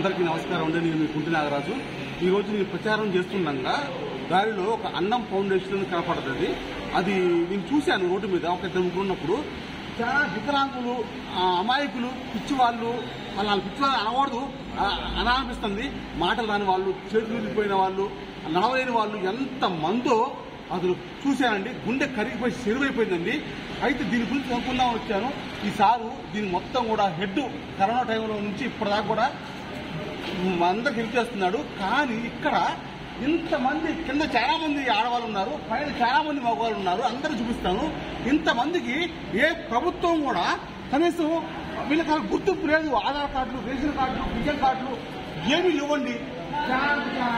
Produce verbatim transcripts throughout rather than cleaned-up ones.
అందరికీ నమస్కారం అండి. నేను మీ కుంటి నాగరాజు. ఈ రోజు నేను ప్రచారం చేస్తుండగా దారిలో ఒక అన్నం ఫౌండేషన్ కనపడుతుంది. అది నేను చూశాను రోడ్డు మీద ఒక ఇద్దరు ముగ్గురు ఉన్నప్పుడు. చాలా వికలాంగులు, అమాయకులు, పిచ్చి వాళ్ళు, వాళ్ళ పిచ్చి వాళ్ళు అనకూడదు అలా అనిపిస్తుంది. మాటలు రాని వాళ్ళు, చేతులు విరిగిపోయిన వాళ్ళు, నడవలేని వాళ్ళు ఎంత మందో అసలు చూశానండి. గుండె కరిగిపోయి చెరువైపోయిందండి. అయితే దీని గురించి అనుకుందాం వచ్చాను. ఈ సారు దీని మొత్తం కూడా హెడ్ కరోనా టైంలో నుంచి ఇప్పటిదాకా కూడా అందరికి హెల్ప్ చేస్తున్నాడు. కానీ ఇక్కడ ఇంతమంది కింద చాలా మంది ఆడవాళ్ళు ఉన్నారు, పైన చాలా మంది మగవాళ్ళు ఉన్నారు. అందరూ చూపిస్తాను. ఇంతమందికి ఏ ప్రభుత్వం కూడా కనీసం వీళ్ళకి గుర్తింపు లేదు. ఆధార్ కార్డులు, రేషన్ కార్డులు, విజన్ కార్డులు ఏమీ ఇవ్వండి. చాలా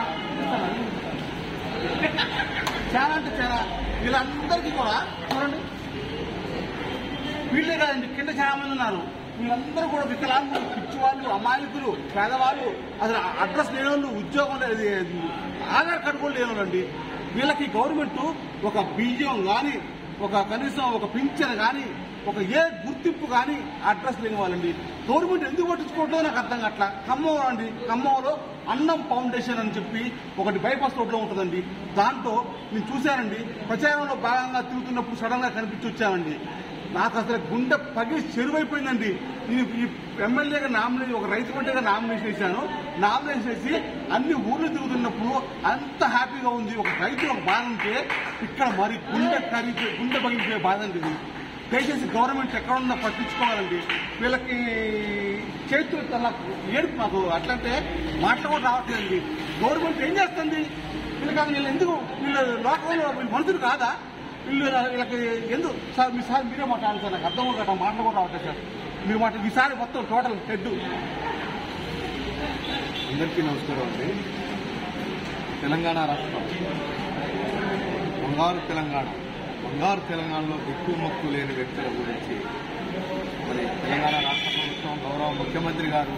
చాలా అంటే చాలా వీళ్ళందరికీ కూడా చూడండి, వీళ్ళే కాదండి కింద చాలా మంది ఉన్నారు. వీళ్ళందరూ కూడా వికలాంగులు, పిచ్చివాళ్ళు, అమాయకులు, పేదవాళ్ళు, అసలు అడ్రస్ లేని వాళ్ళు, ఉద్యోగం లేదు, ఆధార్ కార్డు కూడా లేని వాళ్ళండి. వీళ్ళకి గవర్నమెంట్ ఒక బియ్యం కానీ, ఒక కనీసం ఒక పింఛన్ కానీ, ఒక ఏ గుర్తింపు కానీ అడ్రస్ లేని వాళ్ళండి. గవర్నమెంట్ ఎందుకు పట్టించుకోవట్లేదు నాకు అర్థం కావట్లా. ఖమ్మం అండి, ఖమ్మంలో అన్నం ఫౌండేషన్ అని చెప్పి ఒకటి బైపాస్ రోడ్లో ఉంటుందండి. దాంట్లో నేను చూశానండి. ప్రచారంలో భాగంగా తిరుగుతున్నప్పుడు సడన్ గా కనిపించి వచ్చానండి. నాకు అసలు గుండె పగి చెరువైపోయిందండి. నేను ఈ ఎమ్మెల్యేగా నామినేషన్, ఒక రైతు బిడ్డగా నామినేషన్ చేశాను. నామినేషన్ చేసి అన్ని ఊర్లు తిరుగుతున్నప్పుడు అంత హ్యాపీగా ఉంది. ఒక రైతు ఒక బాధ ఉంటే ఇక్కడ మరి గుండె కరిగిపోయి గుండె పగిలిపోయే బాధ అండి. దయచేసి గవర్నమెంట్ ఎక్కడ ఉందో పట్టించుకోవాలండి. వీళ్ళకి చేతులు తన ఏడుపు మాకు అట్లంటే మాటలు కూడా రావట్లేదండి. గవర్నమెంట్ ఏం చేస్తుంది? వీళ్ళకి అది వీళ్ళు ఎందుకు వీళ్ళు లోకంలో వీళ్ళు మనుషులు కాదా? వీళ్ళు వీళ్ళకి ఎందుకు సార్ మీ సార్ మీరే మాట్లాడాలి సార్. నాకు అర్థం కూడా మాటలు కూడా రావట్లేదు సార్. మీరు మాట ఈసారి మొత్తం టోటల్ హెడ్. అందరికీ నమస్కారం అండి. తెలంగాణ రాష్ట్రం బంగారు తెలంగాణ బంగారు తెలంగాణలో దిక్కు మొక్కు లేని వ్యక్తుల గురించి మరి తెలంగాణ రాష్ట్ర ప్రభుత్వం గౌరవ ముఖ్యమంత్రి గారు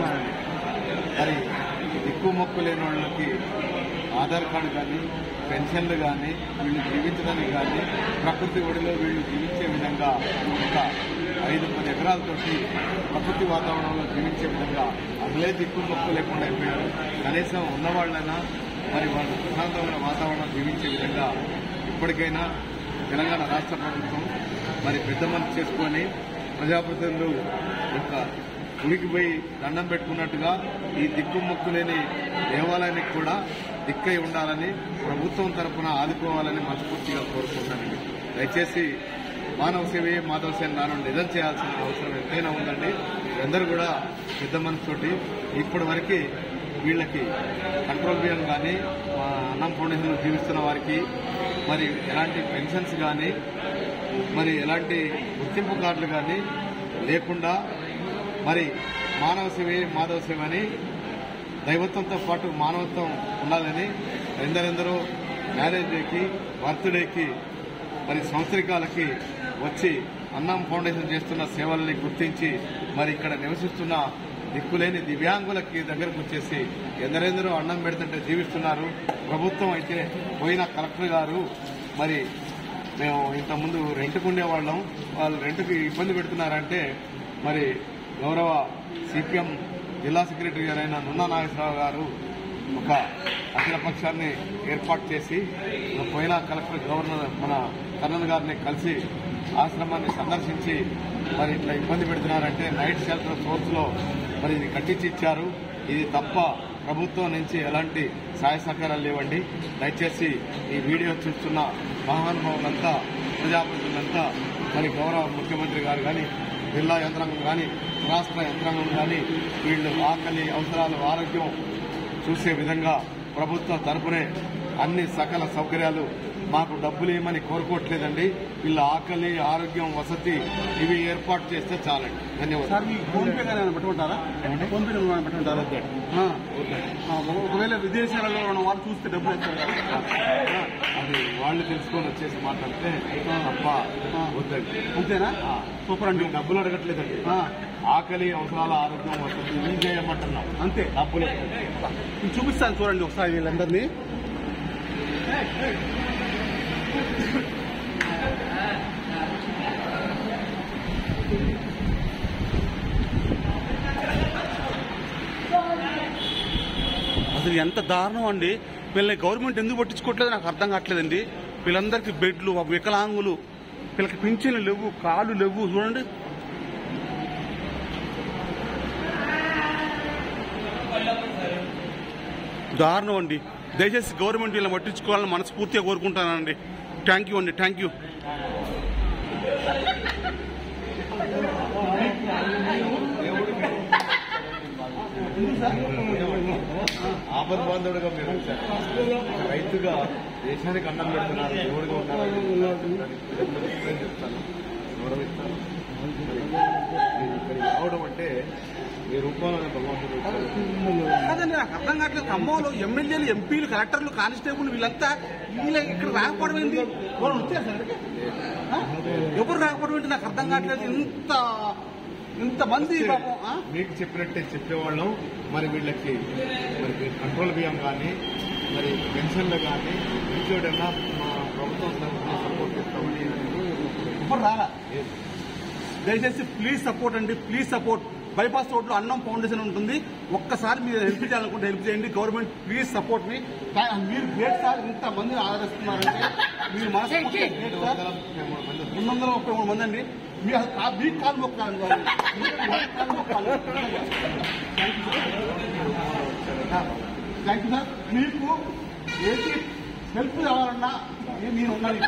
మరి దిక్కు మొక్కు లేని వాళ్ళకి ఆధార్ కార్డు కానీ, పెన్షన్లు కానీ, వీళ్ళు జీవించడానికి కానీ, ప్రకృతి ఒడిలో వీళ్ళు జీవించే విధంగా ఒక ఐదు పది ఎకరాలతోటి ప్రకృతి వాతావరణంలో జీవించే విధంగా అసలే దిక్కు మొక్కు లేకుండా అయిపోయారు. కనీసం ఉన్నవాళ్ళైనా మరి వాళ్ళు ప్రశాంతమైన వాతావరణం జీవించే విధంగా ఇప్పటికైనా తెలంగాణ రాష్ట్ర ప్రభుత్వం మరి పెద్ద మనసు చేసుకొని ప్రజాప్రతినిధులు యొక్క ఉనికిపోయి దండం పెట్టుకున్నట్టుగా ఈ దిక్కు మొక్కు లేని దేవాలయానికి కూడా దిక్కై ఉండాలని ప్రభుత్వం తరఫున ఆదుకోవాలని మనస్ఫూర్తిగా కోరుకుంటానండి. దయచేసి మానవ సేవే మాధవ సేన నాను నిజం చేయాల్సిన అవసరం ఎంతైనా ఉందండి. అందరూ కూడా పెద్ద మనసుతోటి ఇప్పటి వరకు వీళ్ళకి కంట్రోల్ బియ్యం కానీ, అన్నం ఫౌండేషన్ జీవిస్తున్న వారికి మరి ఎలాంటి పెన్షన్స్ కానీ, మరి ఎలాంటి గుర్తింపు కార్డులు కానీ లేకుండా మరి మానవ సేవే మాధవ సేవ అని దైవత్వంతో పాటు మానవత్వం ఉండాలని ఎందరెందరో మ్యారేజ్ డేకి, బర్త్డేకి, మరి సంవత్సరికాలకి వచ్చి అన్నం ఫౌండేషన్ చేస్తున్న సేవల్ని గుర్తించి మరి ఇక్కడ నివసిస్తున్న దిక్కులేని దివ్యాంగులకి దగ్గరకు వచ్చేసి ఎందరెందరో అన్నం పెడుతుంటే జీవిస్తున్నారు. ప్రభుత్వం అయితే పోయిన కలెక్టర్ గారు మరి మేము ఇంతకుముందు రెంట్కు ఉండేవాళ్ళం, వాళ్ళు రెంట్కి ఇబ్బంది పెడుతున్నారంటే మరి గౌరవ సిపిఎం జిల్లా సెక్రటరీ గారైన నున్నా నాగేశ్వరరావు గారు ఒక అఖిలపక్షాన్ని ఏర్పాటు చేసి పోయిన కలెక్టర్ గవర్నర్ మన కన్నన్ గారిని కలిసి ఆశ్రమాన్ని సందర్శించి మరి ఇట్లా ఇబ్బంది పెడుతున్నారంటే నైట్ షెల్టర్ సోర్స్ లో మరి ఇది కట్టించి ఇచ్చారు. ఇది తప్ప ప్రభుత్వం నుంచి ఎలాంటి సహాయ సహకారాలు లేవండి. దయచేసి ఈ వీడియో చూస్తున్న మహానుభావులంతా, ప్రజాప్రతినిధులంతా మరి గౌరవ ముఖ్యమంత్రి గారు కానీ, జిల్లా యంత్రాంగం కానీ, రాష్ట్ర యంత్రాంగం కానీ వీళ్ళు ఆకలి, అవసరాలు, ఆరోగ్యం చూసే విధంగా ప్రభుత్వం తరపునే అన్ని సకల సౌకర్యాలు, మాకు డబ్బులు ఏమని కోరుకోవట్లేదండి. వీళ్ళ ఆకలి, ఆరోగ్యం, వసతి ఇవి ఏర్పాటు చేస్తే చాలండి. ధన్యవాదాలు. ఫోన్ పే కానీ పెట్టుకుంటారా? ఫోన్ పే పెట్టుకుంటారా? ఒకవేళ విదేశాలలో ఉన్న వాళ్ళు చూస్తే డబ్బులు వేస్తారు, అది వాళ్ళు తెలుసుకొని వచ్చేసి మాట్లాడితే తప్ప వద్దండి. అంతేనా? సూపర్ అండి. డబ్బులు అడగట్లేదండి. ఆకలి, అవసరాల, ఆరోగ్యం, వసతి ఇవి చేయమంటున్నాం అంతే. డబ్బులు చూపిస్తాను చూడండి ఒకసారి వీళ్ళందరినీ. Go! అసలు ఎంత దారుణం అండి. వీళ్ళని గవర్నమెంట్ ఎందుకు పట్టించుకోవట్లేదు నాకు అర్థం కావట్లేదండి. వీళ్ళందరికీ బెడ్లు, వికలాంగులు, వీళ్ళకి పింఛన్లు లేవు, కాళ్ళు లేవు. చూడండి దారుణం అండి. దయచేసి గవర్నమెంట్ వీళ్ళని పట్టించుకోవాలని మనస్ఫూర్తిగా కోరుకుంటానండి. థ్యాంక్ యూ అండి, థ్యాంక్ యూ. ఆపద బాంధవుడిగా మీరు రైతుగా దేశానికి అన్నం పెడుతున్నారు, దేవుడిగా ఉన్నారు చెప్తాను, గౌరవిస్తాను. ఇక్కడ రావడం అంటే మీ రూపంలో భగవంతుడు కాదండి. నాకు అర్థం కావట్లేదు. ఖమ్మంలో ఎమ్మెల్యేలు, ఎంపీలు, కలెక్టర్లు, కానిస్టేబుల్ వీళ్ళంతా వీళ్ళ ఇక్కడ రాకపోవడం ఏంటి? వాళ్ళు వచ్చారు సార్, ఎవరు రాకపోవడం ఏంటి నాకు అర్థం కావట్లేదు. ఇంత ఇంతమంది మీకు చెప్పినట్టే చెప్పేవాళ్ళం. మరి వీళ్ళకి మరి కంట్రోల్ బియ్యం కానీ, మరి పెన్షన్లు కానీ, ఇంకోటన్నా మా ప్రభుత్వం సపోర్ట్ చేస్తామని ఎవరు రాలా. దయచేసి ప్లీజ్ సపోర్ట్ అండి, ప్లీజ్ సపోర్ట్. బైపాస్ రోడ్లో అన్నం ఫౌండేషన్ ఉంటుంది. ఒక్కసారి మీరు హెల్ప్ చేయాలనుకుంటే హెల్ప్ చేయండి. Government please support me. మీరు గ్రేట్ సార్, ఇంత మందిని ఆదరిస్తున్నారంటే మీరు మనస్ఫూర్తిగా గ్రేట్ సార్. రెండు వందల ముప్పై మూడు మంది అండి. మీరు మీకు కాలు మొక్కాలి, కాలు మొక్కాలి. Thank you sir. మీకు ఏసీ హెల్ప్ కావాలన్నా నేను ఉన్నాను.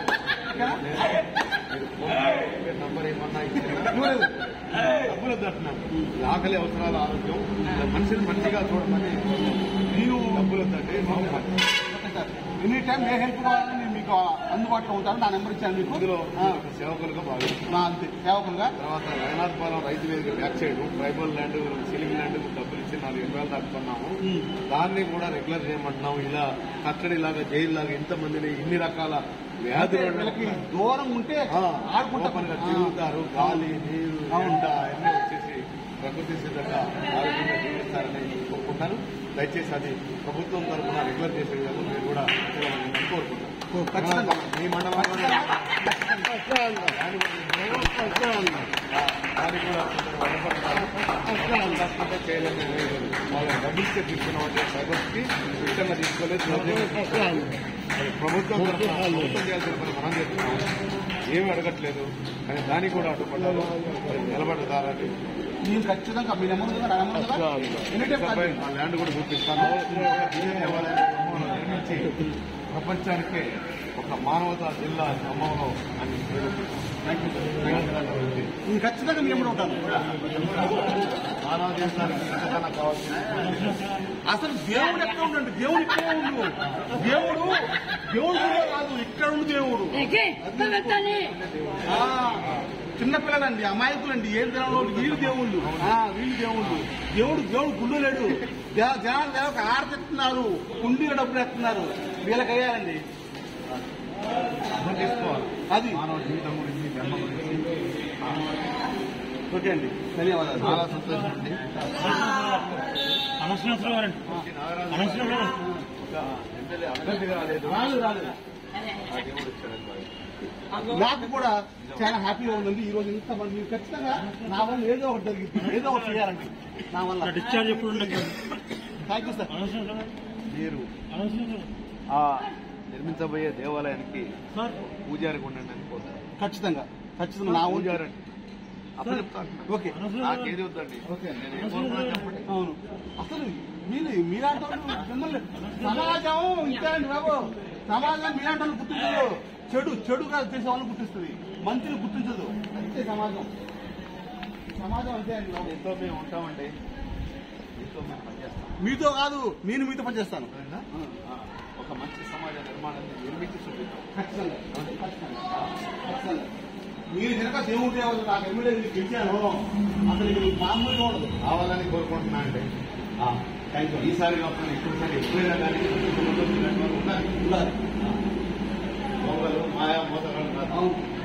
నంబర్ ఏమన్నా డబ్బులు వద్దంటున్నాను. ఆకలి, అవసరాల, ఆరోగ్యం, మనిషిని మంచిగా చూడమని నేను డబ్బులు వద్దంటే ఎనీ టైం ఏ హెల్ప్ కావాలని నేను మీకు అందుబాటులో ఉంటాను. నా నెంబర్ ఇచ్చాను మీకు. ఇందులో సేవకులుగా భావిస్తున్నాను. అంతే, సేవకులుగా. తర్వాత రైనాథపాలెం రైతు వేదిక back side tribal land, ceiling land డబ్బులు ఇచ్చి నాలుగు ఎకరాలు దాటుకున్నాము. దాన్ని కూడా రెగ్యులర్ చేయమంటున్నాము. ఇలా కట్టడి లాగా, జైలు లాగా ఇంతమందిని ఇన్ని రకాల వ్యాధులకి దూరం ఉంటే ఆడుకుంటా తిరుగుతారు. గాలి, నీరు, ఎండ అన్నీ వచ్చేసి ప్రకృతి సిద్ధంగా ఆరోగ్యంగా జీవిస్తారని కోరుకుంటాను. దయచేసి అది ప్రభుత్వం తరఫున రెగ్యులర్ చేసే విధంగా మీరు కూడా కోరుకుంటాను. మీ మండలంలో దానికి కూడా చేయలేని వాళ్ళ డబ్బులకే తీసుకున్నామంటే సైబర్స్కి ఇష్టంగా తీసుకోలేదు. ప్రభుత్వం తరఫున ప్రభుత్వం చేయాల్సిన పని మనం చేస్తున్నాం, ఏమి అడగట్లేదు. కానీ దానికి కూడా అడ్డుపడ్డారు. నిలబడతారని నేను ఖచ్చితంగా మీ నెంబర్ ఆ ల్యాండ్ కూడా చూపిస్తాను. నిర్మించి ప్రపంచానికే ఒక మానవతా జిల్లా ఖమ్మంలో అని నేను ఖచ్చితంగా మీ నెంబర్ ఉంటాను. మానవ దేశానికి ఎంతకన్నా కావాల్సింది అసలు దేవుడు ఎక్కడ ఉండండి, దేవుడు ఇక్కడ ఉండు. దేవుడు దేవుడు కాదు, ఇక్కడ ఉండు దేవుడు. చిన్నపిల్లలండి, అమాయకులండి, ఏం దేవుడు, వీళ్ళు దేవుళ్ళు, వీళ్ళు దేవుళ్ళు. దేవుడు దేవుడు గుళ్ళు లేడు. జనాలు దేవకు ఆడతిస్తున్నారు, కుండీగా డబ్బులు ఎత్తున్నారు. వీళ్ళకి అయ్యారండి. అర్థం చేసుకోవాలి అది మానవ జీవితం గురించి, జన్మ గురించి. ఓకే అండి, ధన్యవాదాలు. చాలా సంతోషం అండి. ఎమ్మెల్యే అభ్యర్థిగా రాలేదు, రాలేదు. నాకు కూడా చాలా హ్యాపీగా ఉందండి. ఈ రోజు ఇంతమంది మీరు ఖచ్చితంగా నా వల్ల ఏదో ఒకటి జరిగింది, ఏదో ఒకటి చేయాలండి నా వల్ల. డిశ్చార్జ్ ఎప్పుడు థ్యాంక్ యూ సార్. మీరు ఆ నిర్మించబోయే దేవాలయానికి పూజారికి ఉండండి అని పోతారు. ఖచ్చితంగా ఖచ్చితంగా నా పూజారి అప్పుడు చెప్తాను. ఓకే, నాకేది వద్దండి. చెప్పండి. అవును, అసలు మీరు మీలాంటి వాళ్ళు మిమ్మల్ని సమాజం ఇచ్చారండి బాబు. సమాజం మీలాంటి వాళ్ళు గుర్తించదు. చెడు చెడుగా చేసే వాళ్ళని గుర్తిస్తుంది, మంచిని గుర్తించదు. అంతే సమాజం. సమాజం అంతే అండి బాబు. ఎంతో మేము ఉంటామండి, ఎంతో మేము పనిచేస్తాం. మీతో కాదు, నేను మీతో పనిచేస్తాను. ఒక మంచి సమాజ నిర్మాణాన్ని నిర్మించి చూపిస్తాం. ఖచ్చితంగా ఖచ్చితంగా. మీరు కనుక దేవుడు దేవత నాకు ఎమ్మెల్యే గెలిచాను, అసలు ఇది మామూలుగా ఉండదు. కావాలని కోరుకుంటున్నా అండి. Thank you. ఈసారి కాకుండా ఇంకోసారి ఎప్పుడైనా కానీ ఉండాలి. ఉండాలి. మొగలు మాయా మోతగాళ్ళు కాదు.